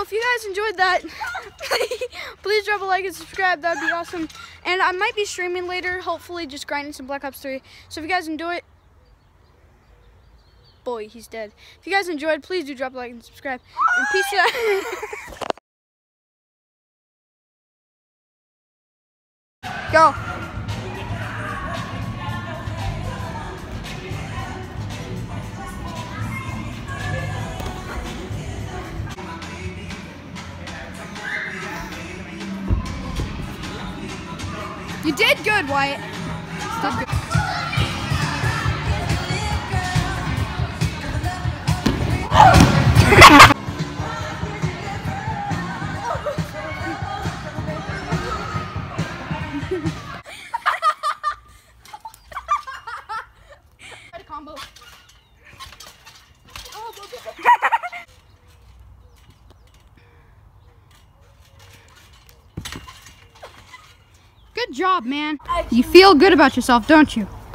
if you guys enjoyed that, please drop a like and subscribe. That would be awesome. And I might be streaming later, hopefully just grinding some Black Ops 3. So if you guys enjoy it, boy, he's dead. If you guys enjoyed, please do drop a like and subscribe. And peace out. Go. You did good, Wyatt. Did good. Combo. Good job, man. You feel good about yourself, don't you?